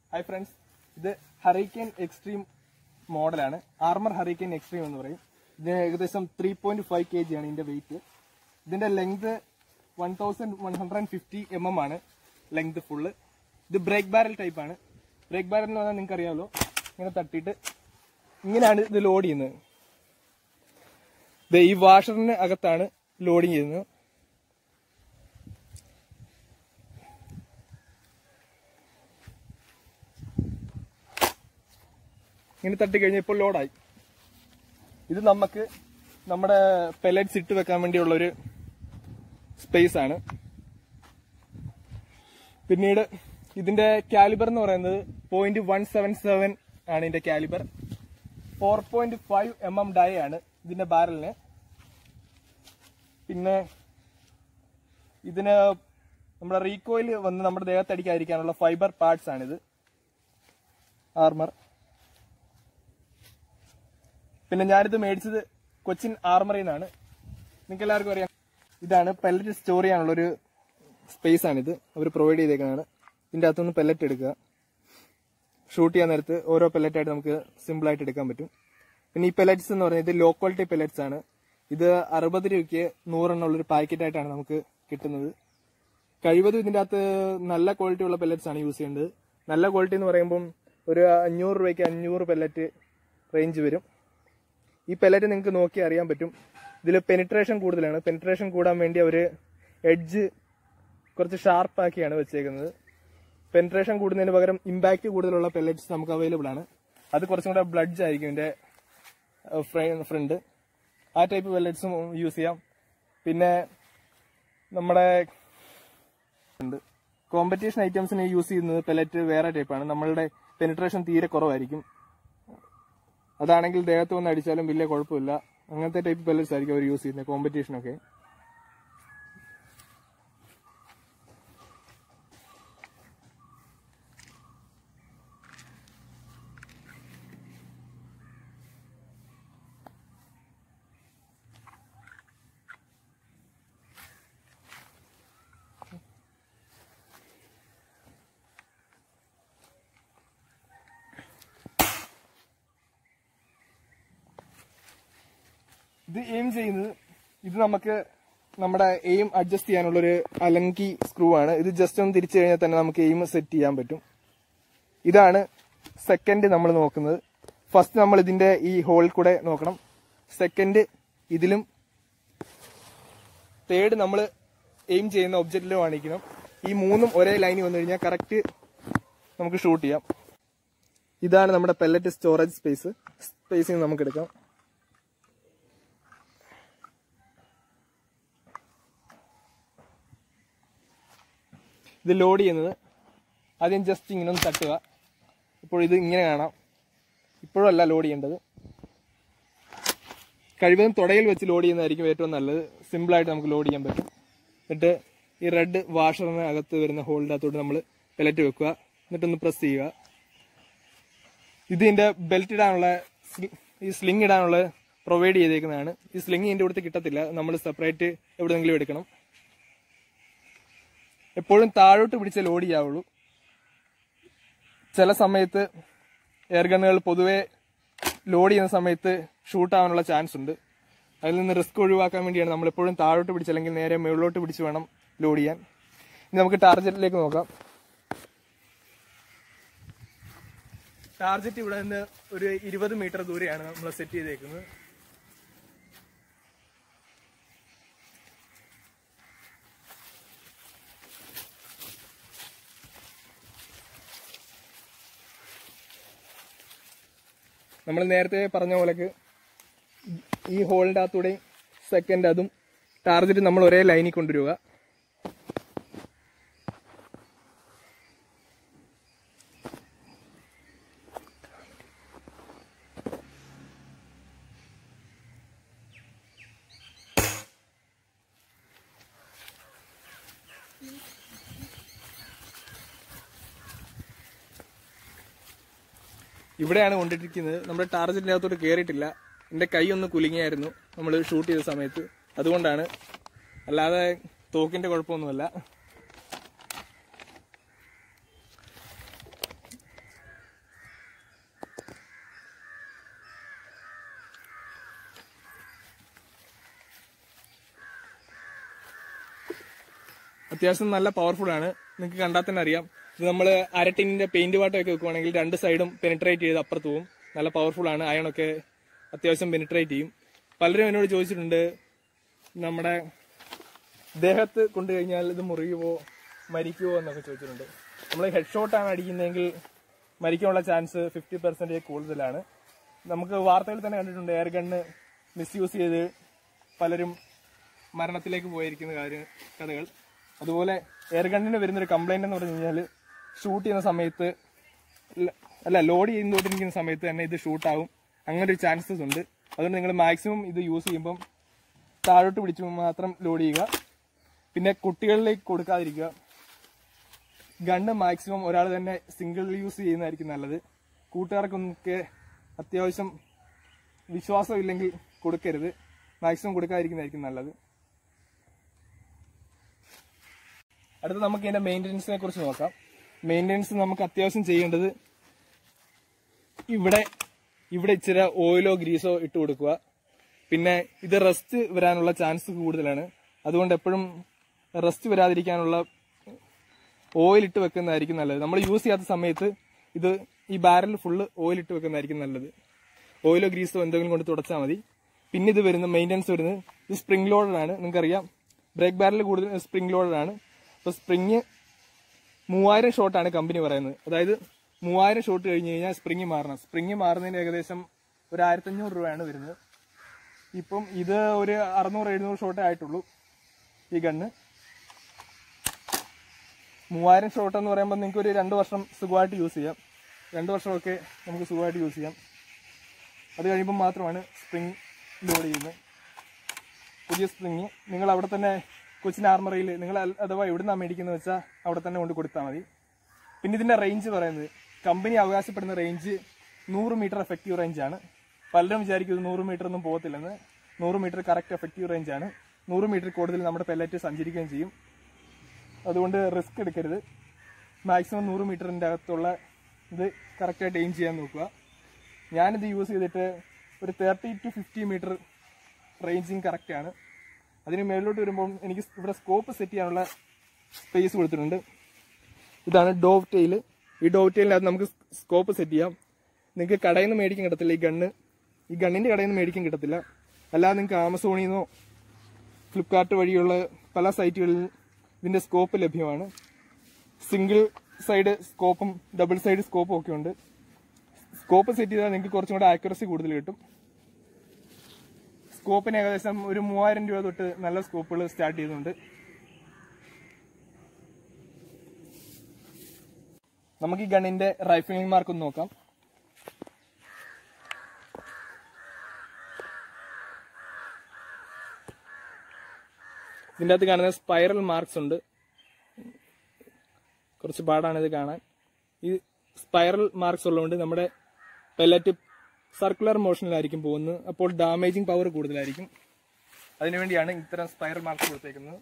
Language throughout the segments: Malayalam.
Hi friends, this is Hurricane Extreme model. Armor Hurricane Extreme. This is 3.5 kg weight. This length 1150 mm length full. This is brake barrel type. Brake barrel is loading. This washer is loading. In the load. This is the pellets sit to space. This is caliber 0.177 in the caliber. 4.5 mm die in the barrel. This is recoil fiber parts. Armor. Then I made the Cochin Armory. This is a pellet story and space. We provide this pellet. Shoot or pellet simple. These pellets are low quality pellets. This is a 100 packet. This is quality pellets. Nalla quality is 500 pellet range. This pellet is the penetration. Penetration is edge sharp. Penetration is impact pellets available. That is blood in the friend. That type of pellets use. Competition items use pellet type. Penetration is that's why they have to use the type of pellets that are used in the competition. Okay. The aim is to aim adjust the Allen screw. This is just on the aim set. This is the second. First, we will this hole. Second, this is third, we will aim the object. This three line correct shoot. This is the pellet storage space. Spacing. The load is just in the Tatua. Put it in Yana. Put a load in the Caribbean Todale with loading in the Ricaton, simple item loading. The red washer in the hole that would pellet to not on the Prasiga. This is the belted down, sling it down, provide this sling into the Kitatilla, number separate everything. A point to which a load yavu. Cella Samet Erganel Podue load in Samet shoot on a chance. I will risk Uruaka and number point to which a link in the area, Melo to which one Lodian. Now target Lake Noga. Target would end the 20 meter Duri and city. We will this hole today, second target we will line. ഇവിടെ ആണ് കൊണ്ടിരിക്കുന്നത് നമ്മുടെ ടാർഗറ്റിന്റെ അകത്തോട്ട് കേറിയിട്ടില്ല എൻ്റെ കൈ ഒന്ന് കുലുങ്ങി ആയിരുന്നു നമ്മൾ ഷൂട്ട് ചെയ്ത സമയത്ത് അതുകൊണ്ടാണ് അല്ലാതെ തോക്കിന്റെ കുഴപ്പമൊന്നുമല്ല അത്യാവശ്യം നല്ല പവർഫുൾ ആണ്. നിങ്ങൾക്ക് കണ്ടാൽ തന്നെ അറിയാം. ഇത് നമ്മൾ അരട്ടിന്റെ പെയിന്റ് വാട്ടൊക്കെ വെക്കുവാണെങ്കിൽ 2 സൈഡും പെനിട്രേറ്റ് ചെയ്ത് അപ്പുറത്ത് പോകും. നല്ല പവർഫുൾ ആണ്. അയണൊക്കെ അത്യാവശ്യം പെനിട്രേറ്റ് ചെയ്യും. പലരും എന്നോട് ചോദിച്ചിട്ടുണ്ട്, നമ്മുടെ ദേഹത്ത് കൊണ്ടു കഴിഞ്ഞാൽ ഇത് മുറിയുമോ മരിക്കുമോ എന്നൊക്കെ ചോദിച്ചിട്ടുണ്ട്. നമ്മൾ ഹെഡ് ഷോട്ടാണ് അടിക്കുന്നതെങ്കിൽ മരിക്കാനുള്ള ചാൻസ് 50% കൂടുതലാണ്. നമുക്ക് വാർത്തകൾ തന്നെ കണ്ടിട്ടുണ്ട്, എയർ ഗണ്ണ് മിസ്യൂസ് ചെയ്ത് പലരും മരണത്തിലേക്ക് പോയിരിക്കുന്ന കഥകൾ. അതുപോലെ എയർ ഗണ്ണിന് വരുന്നൊരു കംപ്ലൈന്റ് എന്ന് പറഞ്ഞു കഴിഞ്ഞാൽ ഷൂട്ട് ചെയ്യുന്ന സമയത്ത് ലോഡ് ചെയ്തുകൊണ്ടിരിക്കുന്ന സമയത്ത് തന്നെ ഇത് ഷൂട്ടാവും. അങ്ങനെ ഒരു ചാൻസസ് ഉണ്ട്. അതുകൊണ്ട് നിങ്ങൾ മാക്സിമം ഇത് യൂസ് ചെയ്യുമ്പം താഴോട്ട് പിടിച്ച് മാത്രം ലോഡ് ചെയ്യുക. പിന്നെ കുട്ടികളിലേക്ക് കൊടുക്കാതിരിക്കുക. ഗണ്ണ് മാക്സിമം ഒരാൾ തന്നെ സിംഗിൾ യൂസ് ചെയ്യുന്നതായിരിക്കും നല്ലത്. കൂട്ടുകാർക്കൊക്കെ അത്യാവശ്യം വിശ്വാസം ഇല്ലെങ്കിൽ കൊടുക്കരുത്. മാക്സിമം കൊടുക്കാതിരിക്കുന്നതായിരിക്കും നല്ലത്. അടുത്ത നമുക്ക് ഇതിന്റെ മെയിൻ്റനൻസിനെ കുറിച്ച് നോക്കാം. മെയിൻ്റനൻസ് നമുക്ക് അത്യാവശ്യം ചെയ്യേണ്ടത്, ഇവിടെ ഇച്ചിരി ഓയിലോ ഗ്രീസോ ഇട്ട് കൊടുക്കുക. പിന്നെ ഇത് റസ്റ്റ് വരാനുള്ള ചാൻസ് കൂടുതലാണ്. അതുകൊണ്ട് എപ്പോഴും റസ്റ്റ് വരാതിരിക്കാനുള്ള ഓയിൽ ഇട്ട് വെക്കുന്നതായിരിക്കും നല്ലത്. നമ്മൾ യൂസ് ചെയ്യാത്ത സമയത്ത് ഈ ബാരൽ ഫുള്ള് ഓയിൽ ഇട്ട് വെക്കുന്നതായിരിക്കും നല്ലത്. ഓയിലോ ഗ്രീസോ എന്തെങ്കിലും കൊണ്ട് തുടച്ചാൽ മതി. പിന്നെ ഇത് വരുന്ന മെയിൻ്റനൻസ് വരുന്നത്, ഇത് സ്പ്രിംഗ് ലോഡറാണ്. നിങ്ങൾക്കറിയാം, ബ്രേക്ക് ബാരൽ കൂടുതൽ സ്പ്രിംഗ് ലോഡറാണ്. അപ്പോൾ സ്പ്രിങ് 3000 ഷോട്ടാണ് കമ്പനി പറയുന്നത്. അതായത് 3000 ഷോട്ട് കഴിഞ്ഞ് കഴിഞ്ഞാൽ സ്പ്രിങ് മാറണം. സ്പ്രിങ് മാറുന്നതിന് ഏകദേശം ഒരു 1500 രൂപയാണ് വരുന്നത്. ഇപ്പം ഇത് ഒരു 600-700 ഷോട്ടേ ആയിട്ടുള്ളൂ ഈ ഗണ്ണ്. 3000 ഷോട്ട് എന്ന് പറയുമ്പോൾ നിങ്ങൾക്ക് ഒരു 2 വർഷം സുഖമായിട്ട് യൂസ് ചെയ്യാം. 2 വർഷമൊക്കെ നമുക്ക് സുഖമായിട്ട് യൂസ് ചെയ്യാം. അത് കഴിയുമ്പോൾ മാത്രമാണ് സ്പ്രിങ് ലോഡ് ചെയ്യുന്നത്. പുതിയ സ്പ്രിങ് നിങ്ങൾ അവിടെ തന്നെ കൊച്ചിൻ ആർമറിയിൽ നിങ്ങൾ അഥവാ എവിടുന്നാണ് മേടിക്കുന്നത് വെച്ചാൽ അവിടെ തന്നെ കൊണ്ട് കൊടുത്താൽ മതി. പിന്നെ ഇതിന്റെ റേഞ്ച് പറയുന്നത്, കമ്പനി അവകാശപ്പെടുന്ന റേഞ്ച് 100 മീറ്റർ എഫക്റ്റീവ് റേഞ്ചാണ്. പലരും വിചാരിക്കും 100 മീറ്റർ ഒന്നും പോകത്തില്ലെന്ന്. 100 മീറ്റർ കറക്റ്റ് എഫക്റ്റീവ് റേഞ്ചാണ്. 100 മീറ്റർ കൂടുതൽ നമ്മുടെ പെല്ലറ്റ് സഞ്ചരിക്കുകയും ചെയ്യും. അതുകൊണ്ട് റിസ്ക് എടുക്കരുത്. മാക്സിമം 100 മീറ്ററിൻ്റെ അകത്തുള്ള ഇത് കറക്റ്റായിട്ട് എയിം ചെയ്യാൻ നോക്കുക. ഞാനിത് യൂസ് ചെയ്തിട്ട് ഒരു 30 to 50 മീറ്റർ റേഞ്ചിങ് കറക്റ്റാണ്. അതിന് മേളിലോട്ട് വരുമ്പോൾ എനിക്ക് ഇവിടെ സ്കോപ്പ് സെറ്റ് ചെയ്യാനുള്ള സ്പേസ് കൊടുത്തിട്ടുണ്ട്. ഇതാണ് ഡോവ് ടെയിൽ. ഈ ഡോവ് ടെയിലിനകത്ത് നമുക്ക് സ്കോപ്പ് സെറ്റ് ചെയ്യാം. നിങ്ങൾക്ക് കടയിൽ നിന്ന് മേടിക്കാൻ കിട്ടത്തില്ല ഈ ഗണ്ണിൻ്റെ കടയിൽ നിന്ന് മേടിക്കാൻ കിട്ടത്തില്ല. അല്ലാതെ നിങ്ങൾക്ക് ആമസോണിൽ നിന്നോ ഫ്ലിപ്കാർട്ട് വഴിയുള്ള പല സൈറ്റുകളിൽ ഇതിൻ്റെ സ്കോപ്പ് ലഭ്യമാണ്. സിംഗിൾ സൈഡ് സ്കോപ്പും ഡബിൾ സൈഡ് സ്കോപ്പും ഒക്കെ ഉണ്ട്. സ്കോപ്പ് സെറ്റ് ചെയ്താൽ നിങ്ങൾക്ക് കുറച്ചും കൂടെ ആക്യുറസി കൂടുതൽ കിട്ടും. സ്കോപ്പിന് ഏകദേശം ഒരു 3000 രൂപ തൊട്ട് നല്ല സ്കോപ്പുകൾ സ്റ്റാർട്ട് ചെയ്യുന്നുണ്ട്. നമുക്ക് ഈ ഗണ്ണിന്റെ റൈഫിളിംഗ് മാർക്ക് ഒന്ന് നോക്കാം. ഇതിൻ്റെ അകത്ത് കാണുന്ന സ്പൈറൽ മാർക്സ് ഉണ്ട്. കുറച്ച് പാടാണ് ഇത് കാണാൻ. ഈ സ്പൈറൽ മാർക്സ് ഉള്ളതുകൊണ്ട് നമ്മുടെ പെല്ലറ്റ് സർക്കുലർ മോഷനിലായിരിക്കും പോകുന്നത്. അപ്പോൾ ഡാമേജിങ് പവർ കൂടുതലായിരിക്കും. അതിനുവേണ്ടിയാണ് ഇത്തരം സ്പൈറൽ മാർക്സ് കൊടുത്തേക്കുന്നത്.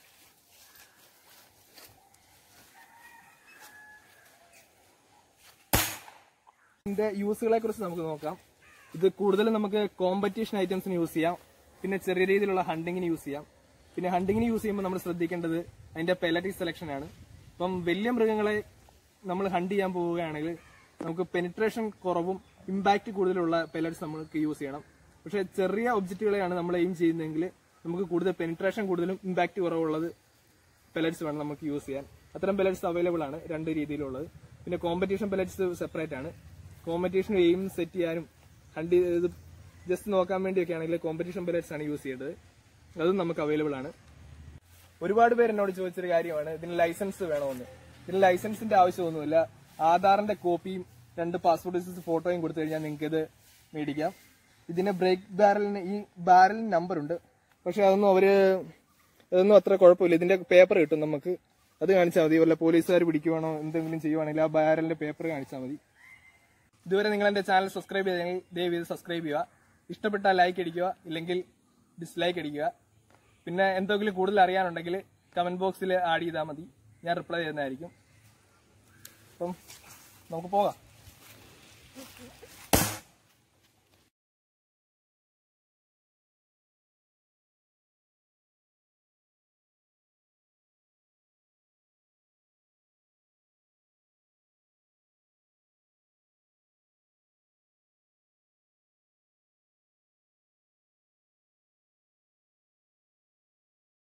ഇതിന്റെ യൂസുകളെ കുറിച്ച് നമുക്ക് നോക്കാം. ഇത് കൂടുതലും നമുക്ക് കോമ്പറ്റീഷൻ ഐറ്റംസിന് യൂസ് ചെയ്യാം. പിന്നെ ചെറിയ രീതിയിലുള്ള ഹണ്ടിങ്ങിന് യൂസ് ചെയ്യാം. പിന്നെ ഹണ്ടിങ്ങിന് യൂസ് ചെയ്യുമ്പോൾ നമ്മൾ ശ്രദ്ധിക്കേണ്ടത് അതിന്റെ പെലറ്റി സെലക്ഷൻ ആണ്. ഇപ്പം വലിയ മൃഗങ്ങളെ നമ്മൾ ഹണ്ട് ചെയ്യാൻ പോവുകയാണെങ്കിൽ നമുക്ക് പെനിട്രേഷൻ കുറവും ഇമ്പാക്ട് കൂടുതലുള്ള പെലറ്റ്സ് നമുക്ക് യൂസ് ചെയ്യണം. പക്ഷെ ചെറിയ ഒബ്ജക്റ്റുകളെയാണ് നമ്മൾ എയിം ചെയ്യുന്നതെങ്കിൽ നമുക്ക് കൂടുതൽ പെനിട്രേഷൻ കൂടുതലും ഇമ്പാക്ട് കുറവുള്ളത് പെലറ്റ്സ് വേണം നമുക്ക് യൂസ് ചെയ്യാൻ. അത്തരം പെലറ്റ്സ് അവൈലബിൾ ആണ് 2 രീതിയിലുള്ളത്. പിന്നെ കോമ്പറ്റീഷൻ പെലറ്റ്സ് സെപ്പറേറ്റ് ആണ്. കോമ്പറ്റീഷൻ എയിം സെറ്റ് ചെയ്യാനും ഹണ്ട് ചെയ്ത് ജസ്റ്റ് നോക്കാൻ വേണ്ടിയൊക്കെ ആണെങ്കിൽ കോമ്പറ്റീഷൻ പെലറ്റ്സ് ആണ് യൂസ് ചെയ്യേണ്ടത്. അതും നമുക്ക് അവൈലബിൾ ആണ്. ഒരുപാട് പേര് എന്നോട് ചോദിച്ചൊരു കാര്യമാണ് ഇതിന് ലൈസൻസ് വേണമെന്ന്. ഇതിന് ലൈസൻസിന്റെ ആവശ്യമൊന്നുമില്ല. ആധാറിന്റെ കോപ്പിയും 2 പാസ്പോർട്ട് സൈസ് ഫോട്ടോയും കൊടുത്തു കഴിഞ്ഞാൽ നിങ്ങൾക്ക് ഇത് മേടിക്കാം. ഇതിന് ബ്രേക്ക് ബാരലിന് ഈ ബാരലിന് നമ്പർ ഉണ്ട്. പക്ഷെ അതൊന്നും അത്ര കുഴപ്പമില്ല. ഇതിന്റെ പേപ്പർ കിട്ടും നമുക്ക്. അത് കാണിച്ചാൽ മതി. വല്ല പോലീസുകാർ പിടിക്കുവാണോ എന്തെങ്കിലും ചെയ്യുവാണെങ്കിൽ ആ ബാരലിന്റെ പേപ്പർ കാണിച്ചാൽ മതി. ഇതുവരെ നിങ്ങൾ എന്റെ ചാനൽ സബ്സ്ക്രൈബ് ചെയ്തെങ്കിൽ ദയവേത് സബ്സ്ക്രൈബ് ചെയ്യുക. ഇഷ്ടപ്പെട്ടാൽ ലൈക്ക് അടിക്കുക, ഇല്ലെങ്കിൽ ഡിസ്ലൈക്ക് അടിക്കുക. പിന്നെ എന്തെങ്കിലും കൂടുതൽ അറിയാനുണ്ടെങ്കിൽ കമന്റ് ബോക്സിൽ ആഡ് ചെയ്താൽ മതി. ഞാൻ റിപ്ലൈ ചെയ്യുന്നതായിരിക്കും. അപ്പം നമുക്ക് പോകാം.